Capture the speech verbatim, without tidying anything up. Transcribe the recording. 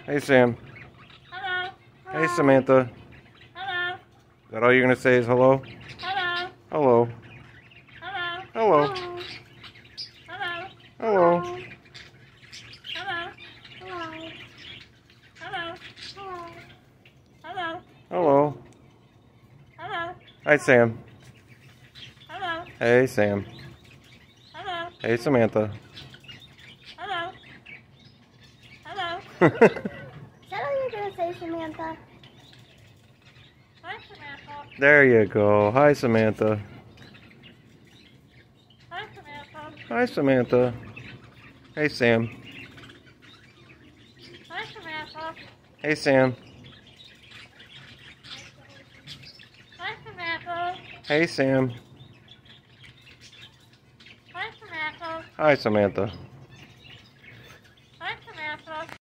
Hey, Sam. Hello. Hey, Samantha. Hello. Is that all you're going to say is hello? Hello. Hello. Hello. Hello. Hello. Hello. Hello. Hello. Hello. Hello. Hello. Hi, Sam. Hello. Hey, Sam. Hello. Hey, Samantha. Hello. Hello. Is that all you're going to say, Samantha? Hi, Samantha. There you go. Hi, Samantha. Hi, Samantha. Hi, Samantha. Hey, Sam. Hi, Samantha. Hey, Sam. Hi, Samantha. Hey, Sam. Hi, Samantha. Hi, Samantha.